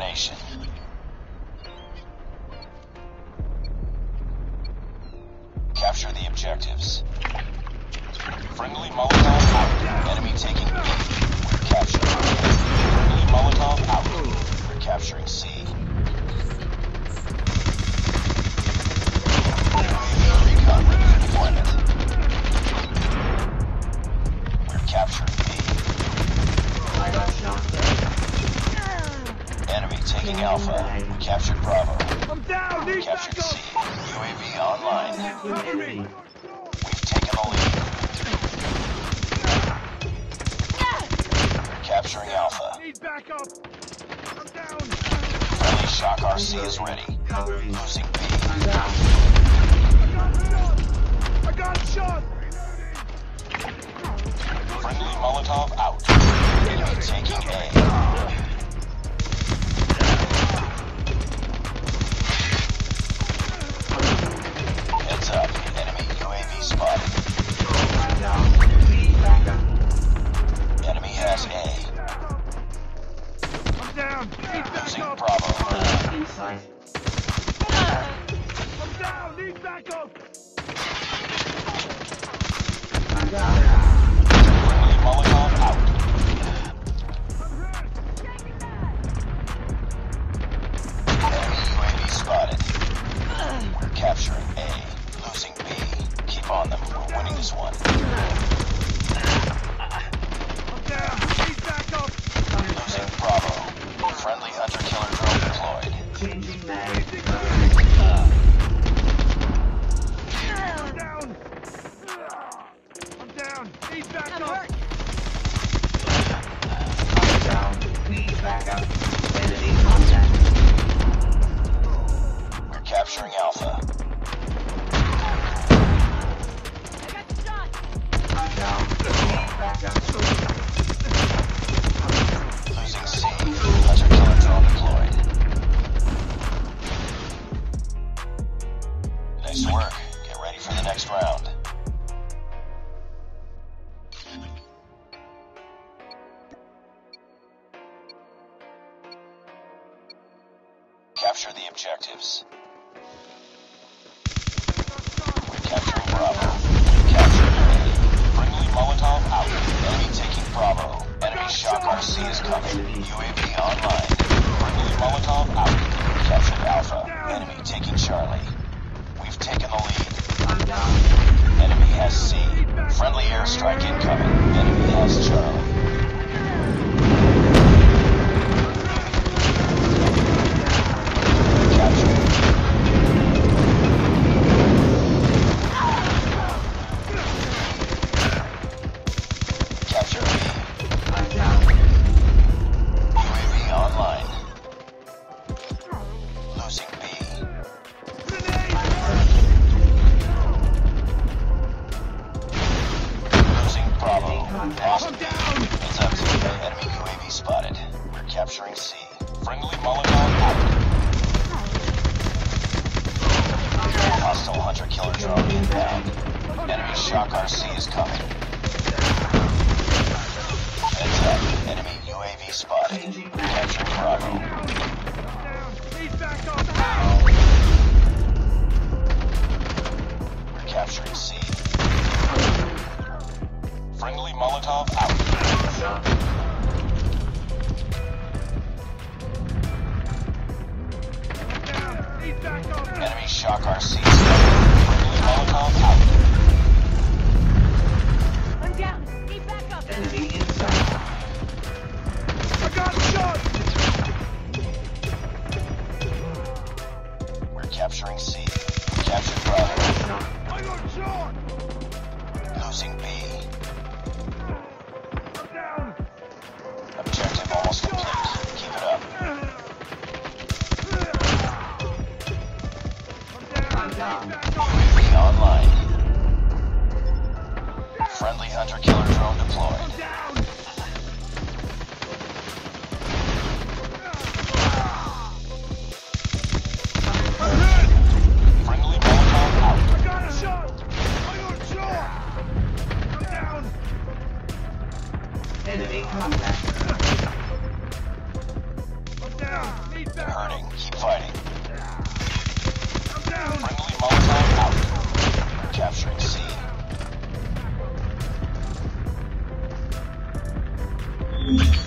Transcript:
elimination. Capture the objectives. Friendly Molotov out. Enemy taking B. We're capturing A. Friendly Molotov out. We're capturing C. Recon ready for deployment. We're capturing B. I got shot. Enemy taking Alpha. We captured Bravo. I'm down! We Need captured backup! C. UAV online. Cover me! We've taken the lead. We're capturing Alpha. Need backup! I'm down! Friendly Shock RC is ready. Cover me. Losing B. I'm down. I got shot! Friendly Molotov out. Enemy taking A. Heads up. Enemy UAV spotted. I'm down. Need backup. Enemy has A. I'm down! Need Losing backup! Bravo. Inside. I'm down! Need backup! I'm down. Friendly Molotov out. Enemy UAV spotted. We're capturing A. Losing B. Keep on them. We're winning this one. I'm down! Need backup! Losing Bravo. Friendly hunter-killer drone deployed. Changing mag. I'm down! I'm down! Need backup! I'm down. Need backup. Enemy contact. We're capturing Alpha. I'm down. Need backup. Losing C. Hunter-killer drone deployed. Nice work. Get ready for the next round. Capture the objectives. We're capturing Bravo. We're capturing A. Friendly Molotov out. Enemy taking Bravo. Enemy Shock RC is coming. UAV online. Friendly Molotov out. We captured Alpha. Enemy taking Charlie. We've taken the lead. I'm down. Enemy has C. Friendly airstrike incoming. Enemy has Charlie. Capture. Capture B. I'm down. UAV online. Losing B. Losing Bravo. Lost B. Heads up, team. Enemy UAV spotted. We're capturing C. Friendly Molotov out. Hostile hunter-killer drone inbound. Enemy Shock RC is coming. Heads up. Enemy UAV spotted. Changing mag. Capturing Bravo. Down! Need backup! We're capturing C. Friendly Molotov out. Shot. Down! Need backup! Enemy Shock RC spotted. Friendly Molotov out. I'm down. Need backup. Enemy inside. I got shot! We're capturing C. We captured Bravo. Shot. I got shot! Losing B. I'm down! Objective almost complete. Keep it up. I'm down. UAV online. Friendly hunter-killer drone deployed. Down! Friendly Molotov out. I got a shot! I got shot! I'm down! Enemy contact. I'm down! Need Enemy